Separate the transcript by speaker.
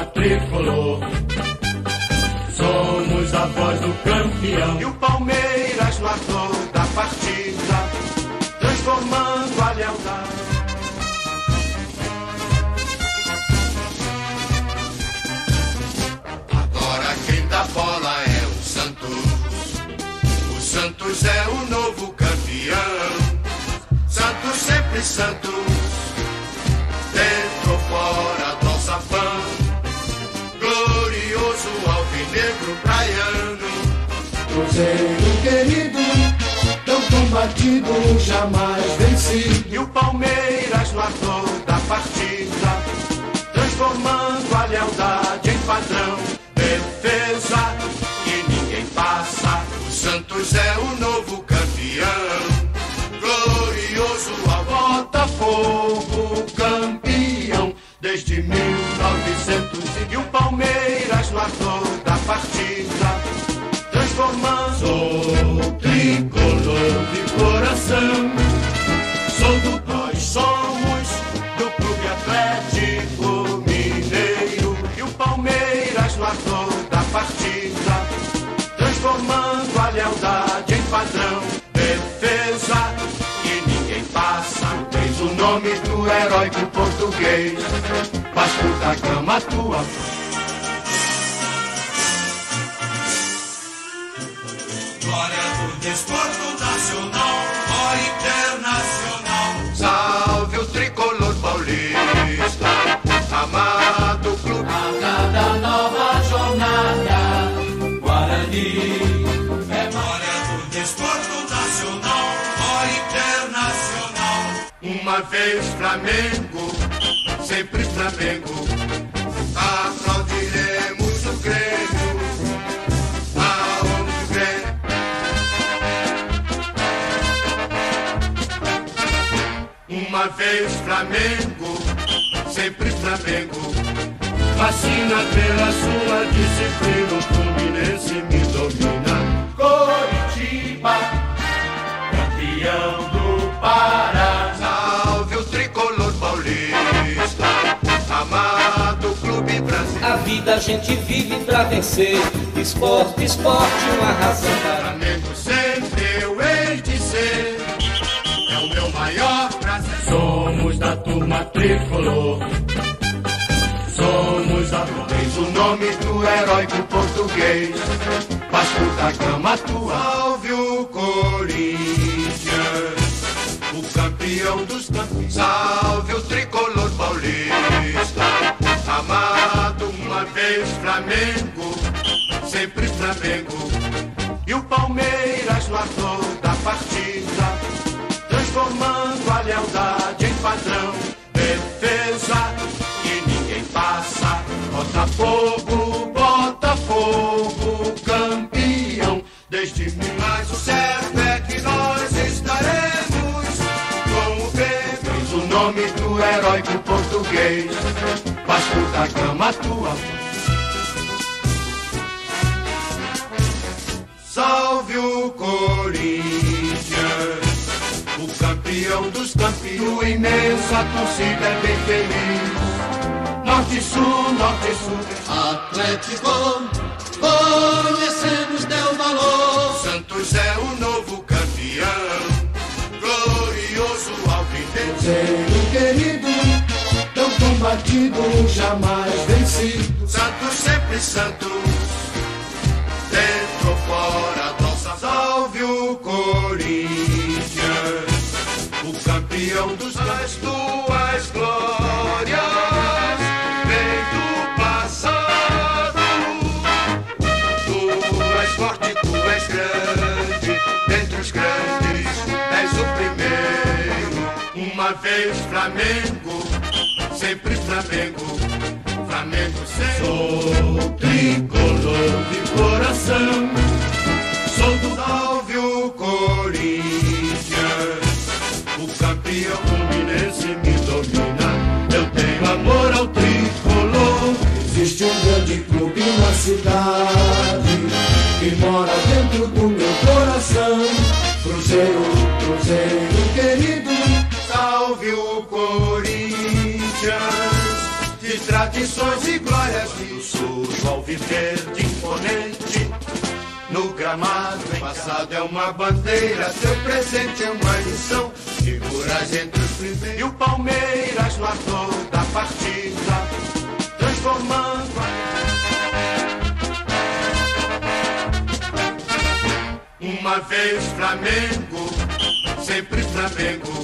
Speaker 1: turma tricolor. Somos a voz do campeão.
Speaker 2: E o Palmeiras no ator da partida, transformando a lealdade.
Speaker 3: Agora quem dá bola é o Santos. O Santos é o novo campeão. Santos sempre Santos, dentro ou fora do alçapão. Glorioso alvinegro praiano.
Speaker 4: Cruzeiro querido, tão combatido, jamais vencido.
Speaker 2: E o Palmeiras no ator da partida, transformando a lealdade em padrão. Defesa que ninguém passa.
Speaker 3: O Santos é o novo campeão. Glorioso ao
Speaker 2: Botafogo campeão desde 1900. E o Palmeiras no ator da partida, transformando.
Speaker 1: Sou tricolor de coração. Sou do
Speaker 2: Nós somos do Clube Atlético Mineiro. E o Palmeiras no ator da partida, transformando a lealdade em padrão. Defesa que ninguém passa. Tens o nome do heróico português, Vasco da Gama, tua.
Speaker 3: Glória do desporto nacional, ó internacional. Salve o tricolor paulista, amado clube.
Speaker 1: A cada nova jornada, Guarani é
Speaker 3: Glória do desporto nacional, ó internacional.
Speaker 2: Uma vez Flamengo, sempre Flamengo.
Speaker 3: Aplaudiremos o Grêmio, aonde o Grêmio.
Speaker 2: Uma vez Flamengo, sempre Flamengo. Vacina pela sua disciplina, o Fluminense me domina. Coritiba, campeão do Pará.
Speaker 3: Salve o tricolor paulista, amado clube brasileiro.
Speaker 5: A vida a gente vive pra vencer. Esporte, esporte, uma razão para.
Speaker 2: Flamengo sempre eu hei de ser, é o meu maior prazer.
Speaker 1: Somos da turma tricolor. Somos a voz.
Speaker 2: Tens o nome do heróico português, Vasco da Gama, tua.
Speaker 3: Salve o Corinthians,
Speaker 2: O campeão dos campeões.
Speaker 3: salve o tricolor paulista, amado
Speaker 2: Uma vez Flamengo, sempre Flamengo. E o Palmeiras no ator da partida, transformando a lealdade em padrão. Defesa que ninguém passa. Botafogo, Botafogo campeão desde
Speaker 3: Mas o certo é que nós estaremos com o Grêmio.
Speaker 2: Tens o nome do heróico português, Vasco da Gama, tua.
Speaker 3: Salve o Corinthians,
Speaker 2: O campeão dos campeões. Tua imensa torcida é bem feliz. Norte e sul, norte e sul.
Speaker 4: Atlético, conhecemos teu valor.
Speaker 3: Santos é o novo campeão. Glorioso alvinegro.
Speaker 4: Cruzeiro querido, tão combatido, jamais vencido.
Speaker 3: Santos sempre Santos, dentro ou fora do alçapão. Salve o Corinthians,
Speaker 2: O campeão dos
Speaker 3: as tuas glórias vêm do passado. Tu és forte, tu és grande, dentre os grandes és o primeiro.
Speaker 2: Uma vez Flamengo, sempre Flamengo. Flamengo sempre. Sou tricolor de coração. Sou do
Speaker 3: Salve o Corinthians,
Speaker 2: o campeão fluminense me domina. Eu tenho amor ao tricolor.
Speaker 4: Existe um grande clube na cidade que mora dentro do meu coração. Cruzeiro, Cruzeiro querido,
Speaker 3: salve o Corinthians, de tradições e glória
Speaker 2: Quando surge o alviverde imponente no gramado.
Speaker 3: O passado é uma bandeira, seu presente é uma lição. Figuras entre os primeiros.
Speaker 2: E o Palmeiras no ardor da partida, transformando
Speaker 3: Uma vez Flamengo, sempre Flamengo.